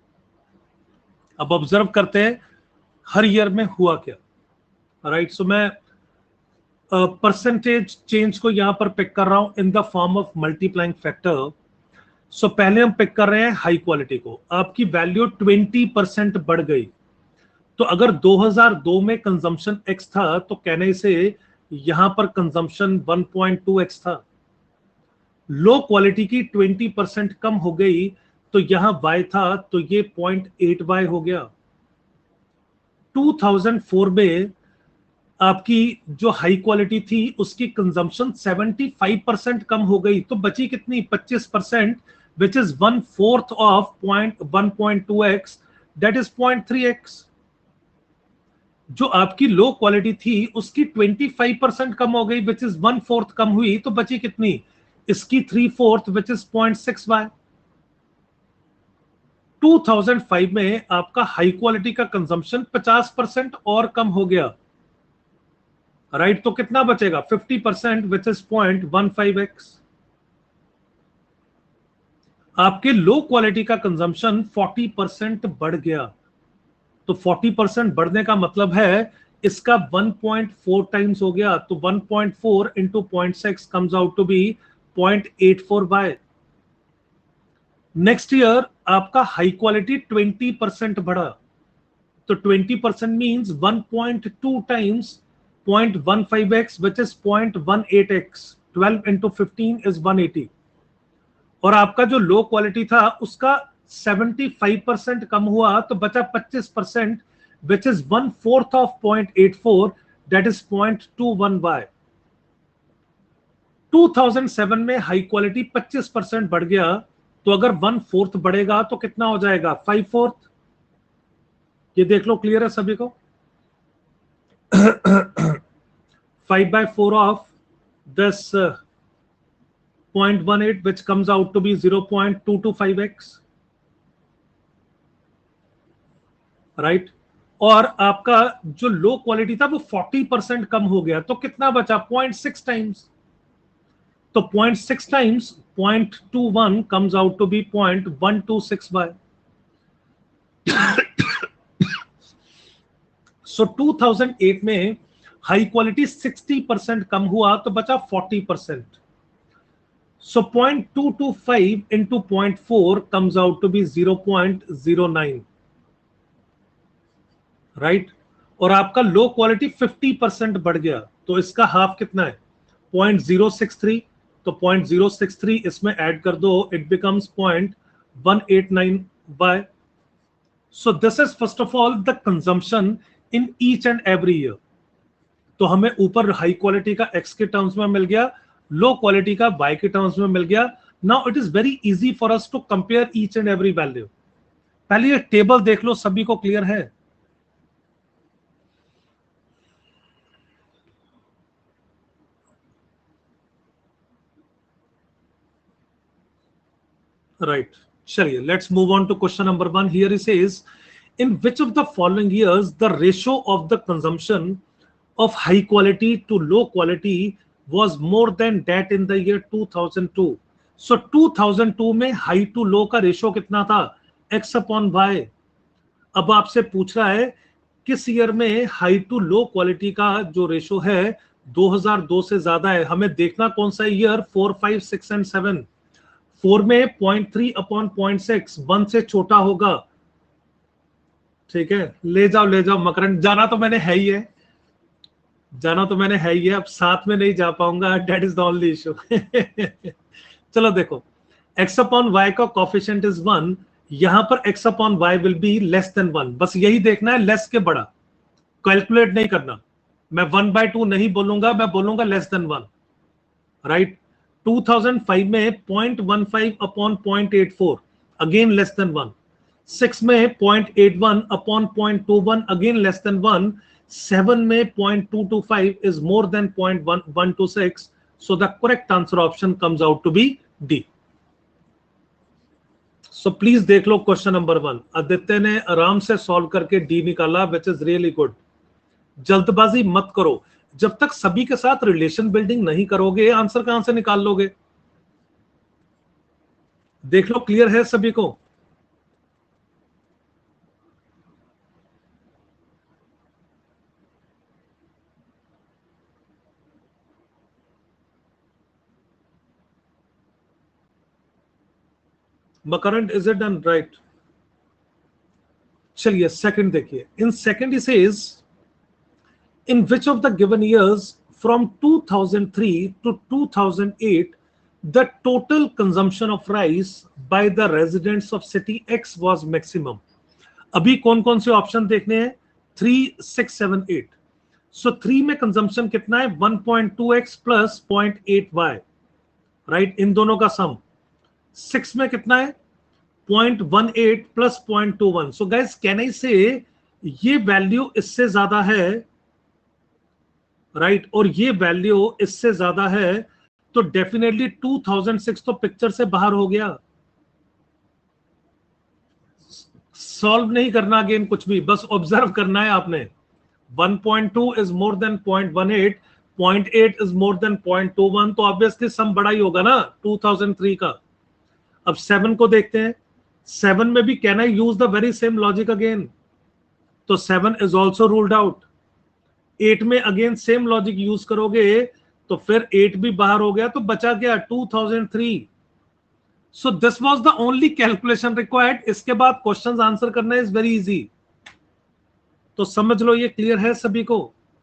अब observe करते हैं हर year में हुआ क्या. राइट, सो मैं परसेंटेज चेंज को यहां पर पिक कर रहा हूं in the form of multiplying factor. So so, पहले हम पिक कर रहे हैं हाई क्वालिटी को. आपकी वैल्यू ट्वेंटी परसेंट बढ़ गई. तो अगर दो हज़ार दो में कंजम्पशन एक्स था तो कहने से यहां पर consumption one point two x था. लो क्वालिटी की ट्वेंटी परसेंट कम हो गई तो यहां y था, तो ये zero point eight y हो गया. two thousand four में आपकी जो हाई क्वालिटी थी उसकी कंजम्पशन seventy-five परसेंट कम हो गई, तो बची कितनी, twenty-five percent, which is one fourth of one point two x, that is zero point three x. जो आपकी लो क्वालिटी थी उसकी twenty-five परसेंट कम हो गई, which is one fourth कम हुई, तो बची कितनी, इसकी three fourth, which is zero point six y. two thousand five में आपका हाई क्वालिटी का कंजम्पशन fifty परसेंट और कम हो गया. राइट right, तो कितना बचेगा, fifty percent, which is zero point one five x. आपके लो क्वालिटी का कंजम्पशन forty परसेंट बढ़ गया. तो forty परसेंट बढ़ने का मतलब है इसका one point four टाइम्स हो गया. तो one point four into zero point six comes out to be zero point eight four y. Next year आपका हाई क्वालिटी twenty परसेंट बढ़ा. तो twenty percent means one point two times zero point one five x, which is zero point one eight x. twelve into fifteen is one eighty. और आपका जो low quality था उसका seventy-five percent कम हुआ तो बचा twenty percent, which is one fourth of zero point eight four, that is zero point two one y. two thousand seven में हाई क्वालिटी twenty परसेंट बढ़ गया, तो अगर one fourth बढ़ेगा तो कितना हो जाएगा, five fourth. ये देख लो, क्लियर है सभी को. five by four of this uh, zero point one eight, which comes out to be zero point two two five x. Right right? और आपका जो लो क्वालिटी था वो forty परसेंट कम हो गया, तो कितना बचा, zero point six टाइम्स. तो zero point six times zero point two one comes out to be zero point one two six y. So so, two thousand eight में हाई क्वालिटी sixty परसेंट कम हुआ तो बचा forty percent. So zero point two two five into zero point four comes out to be zero point zero nine. Right right? और आपका low quality fifty percent बढ़ गया, तो इसका हाफ कितना है, zero point zero six three. तो zero point zero six three इसमें ऐड कर दो, it becomes zero point one eight nine y. So this is first of all the consumption in each and every year. तो हमें ऊपर high quality का x के terms में मिल गया, लो क्वालिटी का y के टर्म्स में मिल गया. Now it is very easy for us to compare each and every value. पहले ये टेबल देख लो, सभी को क्लियर है. Right. Chaliye, let's move on to question number one. Here it says, in which of the following years the ratio of the consumption of high quality to low quality was more than that in the year two thousand two? So two thousand two में high to low का ratio कितना था? X upon y. अब आपसे पूछ रहा है किस ईयर में हाई टू लो क्वालिटी का जो रेशो है दो हज़ार दो से ज्यादा है. हमें देखना कौन सा year, four five six and seven. Four में point three upon point six one से छोटा होगा. ठीक है, ले जाओ ले जाओ मकरंद, जाना तो मैंने है ही है, जाना तो मैंने है ही है, अब साथ में नहीं जा पाऊंगा, that is the only issue. चलो देखो, x अपॉन y का कोफिशिएंट इज वन, यहां पर x upon y will be less than one. बस यही देखना है, लेस के बड़ा, कैलकुलेट नहीं करना. मैं वन बाय टू नहीं बोलूंगा, मैं बोलूंगा less than one. Right. Two thousand five में point one five upon point eight four, again less than one. Six में point eight one upon point two one, again less than one. Seven में point two two five is more than point one two six. So the correct answer option comes out to be D. So please देख लो question number one. Aditya ने आराम से solve करके D निकाला, which is really good. जल्दबाजी मत करो. जब तक सभी के साथ रिलेशन बिल्डिंग नहीं करोगे, आंसर कहां से निकाल लोगे? देख लो, क्लियर है सभी को? Makarand, is it done? Right. चलिए सेकंड देखिए. In second he says, in which of the given years from two thousand three to two thousand eight the total consumption of rice by the residents of city X was maximum. अभी कौन कौन से option देखने हैं? Three, six, seven, eight. So three में consumption कितना है? One point two x plus point eight y. Right, in दोनों का सम. सिक्स में कितना है? Point one eight plus point two one. So guys, can I say ये value इससे ज्यादा है, राइट right? और ये वैल्यू इससे ज्यादा है, तो डेफिनेटली टू थाउज़ेंड सिक्स तो पिक्चर से बाहर हो गया. सॉल्व नहीं करना अगेन कुछ भी, बस ऑब्जर्व करना है आपने. One point two is more than point one eight, point eight is more than point two one, तो ऑब्वियसली सम बड़ा ही होगा ना टू थाउज़ेंड थ्री का. अब सेवन को देखते हैं. सेवन में भी can I use the very same logic again? तो seven is also ruled out. Eight में अगेन सेम लॉजिक यूज करोगे तो फिर एट भी बाहर हो गया, तो बचा गया two thousand three. So this was the only calculation required. इसके बाद क्वेश्चंस आंसर करना इज वेरी इजी. तो समझ लो, ये क्लियर है सभी को?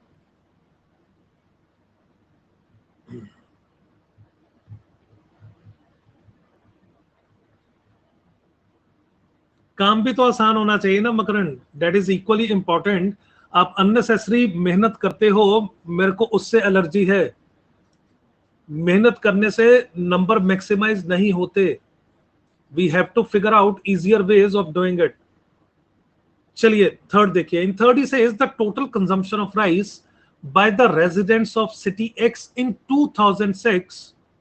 काम भी तो आसान होना चाहिए ना Makarand, that is equally important. आप अननेसेसरी मेहनत करते हो, मेरे को उससे एलर्जी है. मेहनत करने से नंबर मैक्सिमाइज नहीं होते. We have to figure out easier ways of doing it. चलिए थर्ड देखिए. In third he says the total consumption of rice by the residents of city x in two thousand six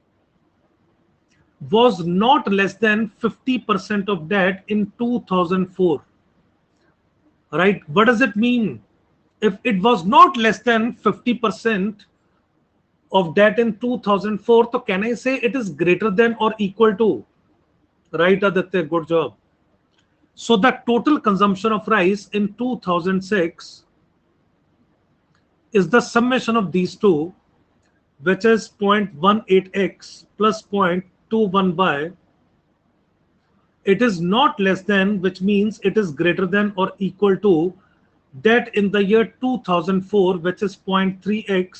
was not less than fifty percent of that in two thousand four. Right? What does it mean? If it was not less than fifty percent of that in two thousand four, so can I say it is greater than or equal to? Right, Aditya, good job. So the total consumption of rice in two thousand six is the summation of these two, which is zero point one eight x plus zero point two one y. It is not less than, which means it is greater than or equal to that in the year two thousand four, which is zero point three x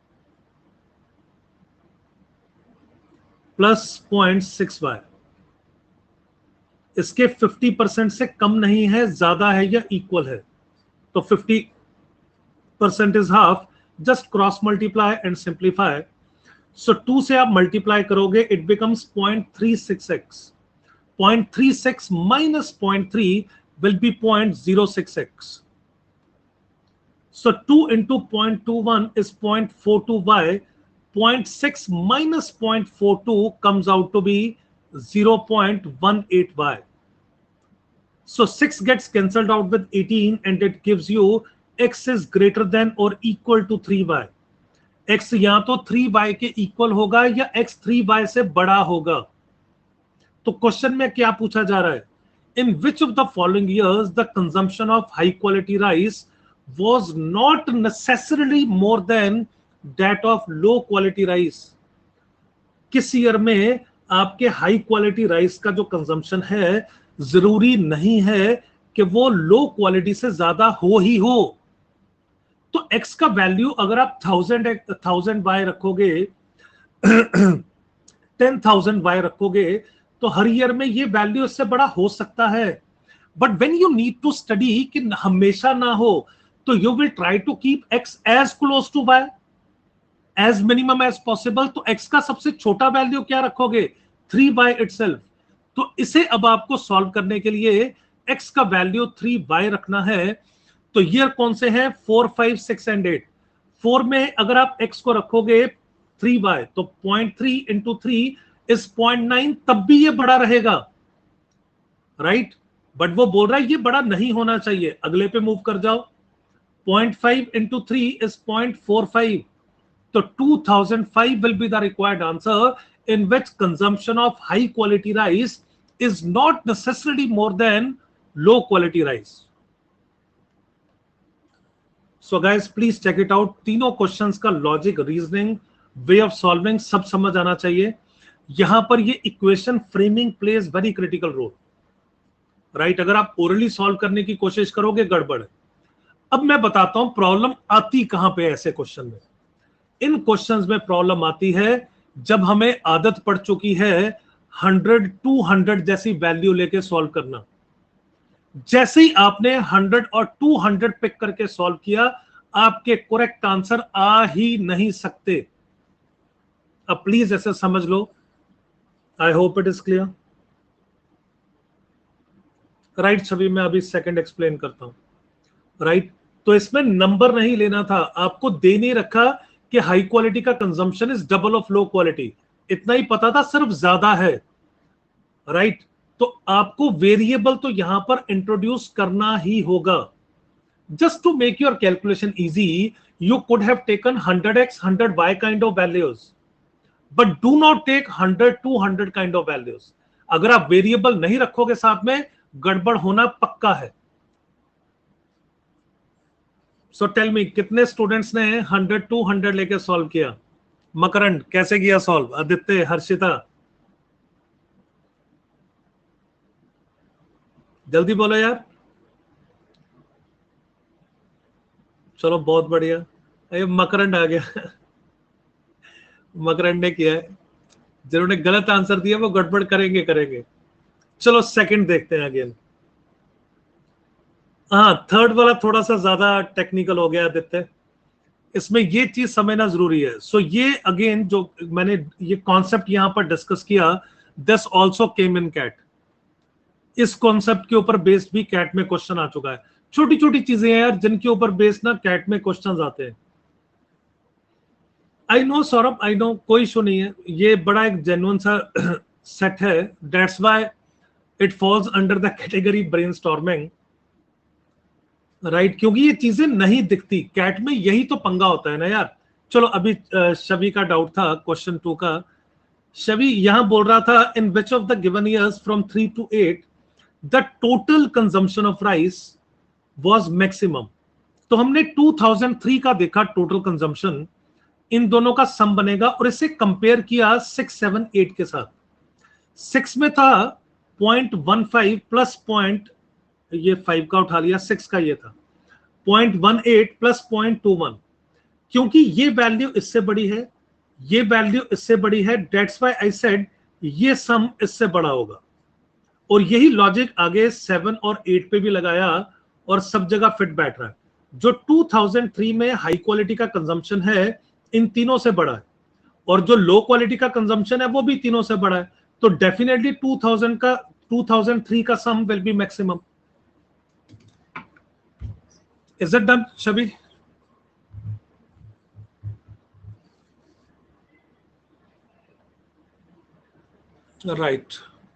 plus zero point six y. इसके fifty percent से कम नहीं है, ज्यादा है या equal है. तो fifty percent is half. Just cross multiply and simplify. So two से आप मल्टीप्लाई करोगे, it becomes zero point three six x. zero point three six minus zero point three will be zero point zero six x. So two into zero point two one is zero point four two y. zero point six minus zero point four two comes out to be zero point one eight y. So six gets cancelled out with eighteen and it gives you x is greater than or equal to three y. x या तो three Y के equal होगा या x three Y से बड़ा होगा. तो question में क्या पूछा जा रहा है? In which of the following years the consumption of high quality rice was not necessarily more than that of low quality rice? किस ईयर में आपके हाई क्वालिटी राइस का जो कंजम्पशन है जरूरी नहीं है कि वो लो क्वालिटी से ज्यादा हो ही हो. तो x का वैल्यू अगर आप थाउजेंड थाउजेंड वाई रखोगे, टेन थाउजेंड वाई रखोगे, तो हर ईयर में ये वैल्यू इससे बड़ा हो सकता है. But when you need to study कि हमेशा ना हो, तो you will try to keep x as close to y as minimum as possible. तो x का सबसे छोटा वैल्यू क्या रखोगे? Three by itself. तो इसे अब आपको सॉल्व करने के लिए x का वैल्यू थ्री बाय रखना है. तो ईयर कौन से हैं? Four five six and eight. Four में अगर आप x को रखोगे थ्री बाय, तो point three into three is point nine, तब भी ये बड़ा रहेगा, राइट? बट वो बोल रहा है ये बड़ा नहीं होना चाहिए. अगले पे मूव कर जाओ. Point five into three is point four five. तो two thousand five will be the required answer in which consumption of high quality rice is not necessarily more than low quality rice. So guys, please check it out. तीनों questions का logic, reasoning, way of solving सब समझ आना चाहिए. यहां पर ये equation framing plays very critical role, right? अगर आप ओरली सॉल्व करने की कोशिश करोगे गड़बड़. अब मैं बताता हूं प्रॉब्लम आती कहां पे ऐसे क्वेश्चन में. इन क्वेश्चंस में प्रॉब्लम आती है जब हमें आदत पड़ चुकी है हंड्रेड टू हंड्रेड जैसी वैल्यू लेके सॉल्व करना. जैसे ही आपने हंड्रेड और टू हंड्रेड पिक करके सॉल्व किया, आपके करेक्ट आंसर आ ही नहीं सकते. अब प्लीज ऐसे समझ लो. I hope it is clear, right? Chhavi मैं अभी सेकंड एक्सप्लेन करता हूं, राइट? तो इसमें नंबर नहीं लेना था, आपको दे नहीं रखा कि हाई क्वालिटी का consumption is double of low quality. इतना ही पता था, सिर्फ ज्यादा है, राइट? तो आपको वेरिएबल तो यहां पर इंट्रोड्यूस करना ही होगा. Just to make your calculation easy, you could have taken hundred x hundred y kind of values, but do not take hundred two hundred kind of values. अगर आप वेरिएबल नहीं रखोगे साथ में, गड़बड़ होना पक्का है. सो टेल मी, कितने स्टूडेंट्स ने हंड्रेड टू हंड्रेड लेके सॉल्व किया? मकरंद कैसे किया सॉल्व? आदित्य, हर्षिता, जल्दी बोलो यार. चलो बहुत बढ़िया. ये मकरंद आ गया. मकरंद ने किया है. जिन्होंने गलत आंसर दिया वो गड़बड़ करेंगे करेंगे. चलो सेकंड देखते हैं अगेन. हाँ, थर्ड वाला थोड़ा सा ज्यादा टेक्निकल हो गया आदित्य. इसमें ये चीज समझना जरूरी है. सो so ये अगेन जो मैंने ये कॉन्सेप्ट यहां पर डिस्कस किया, this also came in CAT. इस कॉन्सेप्ट के ऊपर बेस्ड भी कैट में क्वेश्चन आ चुका है. छोटी छोटी चीजें हैं यार जिनके ऊपर बेस्ड ना कैट में क्वेश्चन आते हैं. I know Saurabh, I know, कोई इशू नहीं है. ये बड़ा एक जेन्युइन सा सेट है. That's why it falls under the category brainstorming, right? क्योंकि ये चीजें नहीं दिखती. कैट में यही तो पंगा होता है ना यार. चलो अभी शवि का डाउट था क्वेश्चन टू का. शवि यहां बोल रहा था in which of the given years from three to eight the total consumption of rice was maximum. तो हमने टू थाउजेंड थ्री का देखा टोटल कंजम्पशन, इन दोनों का सम बनेगा और इसे कंपेयर किया सिक्स सेवन एट के साथ. सिक्स में था point one five plus point, ये फाइव का उठा लिया, सिक्स का ये था point one eight plus point two one. क्योंकि ये वैल्यू इससे बड़ी है, ये वैल्यू इससे बड़ी है, दैट्स व्हाई आई सेड ये सम इससे बड़ा होगा. और यही लॉजिक आगे सेवन और एट पे भी लगाया और सब जगह फिट बैठ रहा है. जो टू थाउजेंड थ्री में हाई क्वालिटी का कंजम्पशन है इन तीनों से बड़ा है, और जो लो क्वालिटी का कंजम्पशन है वो भी तीनों से बड़ा है. तो डेफिनेटली टू थाउजेंड का टू थाउजेंड थ्री का sum will be maximum. Is it done, Shabi? Right.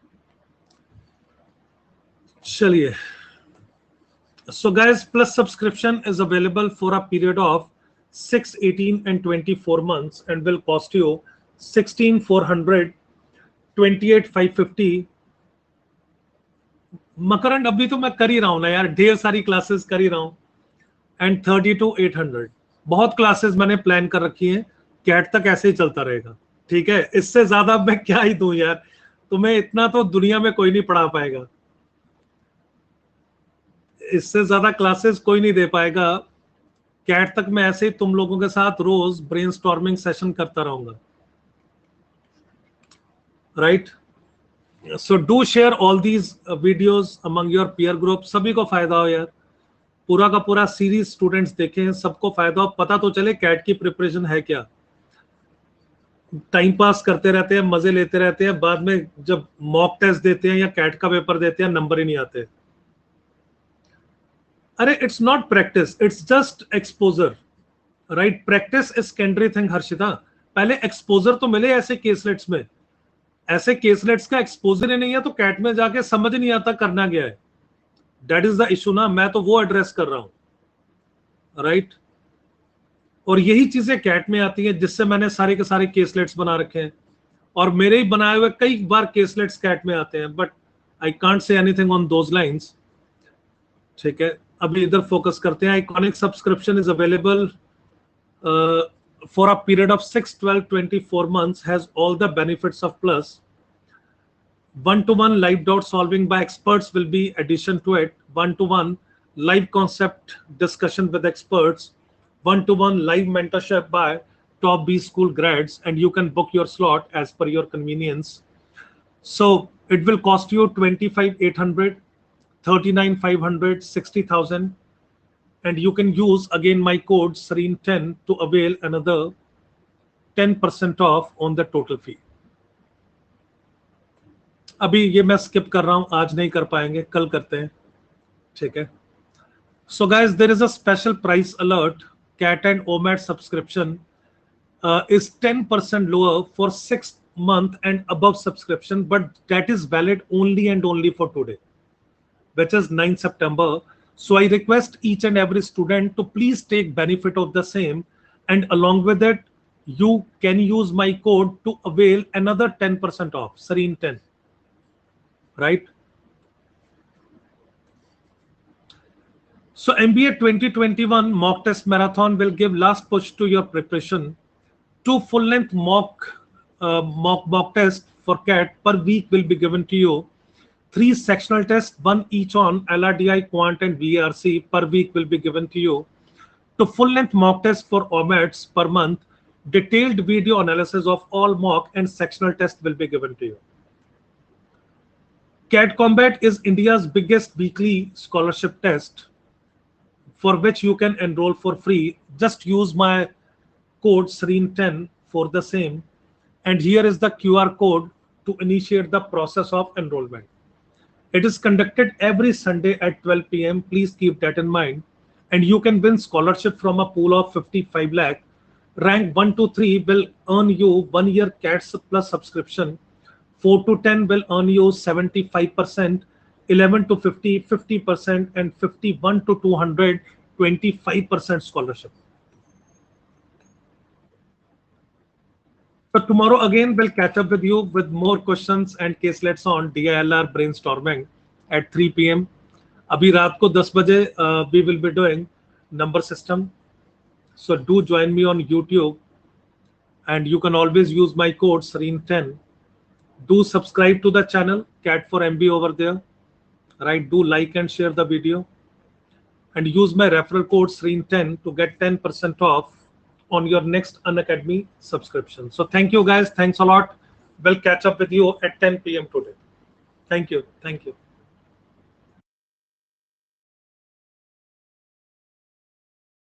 चलिए. So guys, plus subscription is available for a period of six, eighteen and twenty-four months and will cost you sixteen four hundred, twenty-eight five fifty. Makarand अभी तो मैं कर ही रहा हूं ना यार, ढेर सारी क्लासेस कर ही रहा हूं. And thirty two eight hundred बहुत क्लासेस मैंने प्लान कर रखी हैं. कैट तक ऐसे ही चलता रहेगा. ठीक है, इससे ज्यादा मैं क्या ही दूं यार, तुम्हें इतना तो दुनिया में कोई नहीं पढ़ा पाएगा. इससे ज्यादा क्लासेस कोई नहीं दे पाएगा. कैट तक मैं ऐसे ही तुम लोगों के साथ रोज ब्रेनस्टॉर्मिंग सेशन करता रहूंगा. Right. So do share all these videos among your peer group. सभी को फायदा हो यार, पूरा का पूरा सीरीज स्टूडेंट्स देखें, सबको फायदा हो, पता तो चले कैट की प्रिपरेशन है क्या. टाइम पास करते रहते हैं, मजे लेते रहते हैं, बाद में जब मॉक टेस्ट देते हैं या कैट का पेपर देते हैं नंबर ही नहीं आते. अरे it's not practice, it's just exposure. Right, practice is secondary thing Harshita. पहले एक्सपोजर तो मिले ऐसे केसलेट्स में. ऐसे केसलेट्स का एक्सपोजर ही नहीं है तो कैट में जाके समझ नहीं आता करना क्या है. दैट इज द इशू ना. मैं तो वो एड्रेस कर रहा हूं. Right right? और यही चीजें कैट में आती हैं जिससे मैंने सारे के सारे केसलेट्स बना रखे हैं. और मेरे ही बनाए हुए कई बार केसलेट्स कैट में आते हैं, but I can't say anything on those lines. ठीक है, अभी इधर फोकस करते हैं. Iconic subscription is available for a period of six, twelve, twenty-four months, has all the benefits of Plus. One-to-one live doubt solving by experts will be addition to it. One-to-one live concept discussion with experts. One-to-one live mentorship by top B school grads, and you can book your slot as per your convenience. So it will cost you twenty-five eight hundred, thirty-nine five hundred, sixty thousand. And you can use again my code Serene ten to avail another ten percent off on the total fee. अभी ये मैं skip कर रहा हूं, आज नहीं कर पाएंगे, कल करते हैं. ठीक है. So guys, there is a special price alert. Cat and O M A T subscription uh, is ten percent lower for six month and above subscription, but that is valid only and only for today, which is ninth September. So I request each and every student to please take benefit of the same, and along with it, you can use my code to avail another ten percent off, Serene ten. Right? So M B A twenty twenty-one mock test marathon will give last push to your preparation. Two full-length mock uh, mock mock tests for CAT per week will be given to you. Three sectional tests, one each on L R D I, Quant and V A R C per week will be given to you. To full-length mock tests for O M A Ts per month, detailed video analysis of all mock and sectional tests will be given to you. CAT Combat is India's biggest weekly scholarship test, for which you can enroll for free. Just use my code Serene ten for the same. And here is the Q R code to initiate the process of enrollment. It is conducted every Sunday at twelve p m Please keep that in mind. And you can win scholarship from a pool of fifty-five lakh. Rank one to three will earn you one year CAT Plus subscription. four to ten will earn you seventy-five percent. eleven to fifty, fifty percent. And fifty-one to two hundred, twenty-five percent scholarship. So tomorrow again we'll catch up with you with more questions and caselets on D I L R brainstorming at three p m Abhi raat ko ten baje uh, we will be doing number system. So do join me on YouTube, and you can always use my code Serene ten. Do subscribe to the channel Cat for M B over there. Right? Do like and share the video, and use my referral code Serene ten to get ten percent off on your next Unacademy subscription. So thank you guys. Thanks a lot. We'll catch up with you at ten p m today. Thank you. Thank you.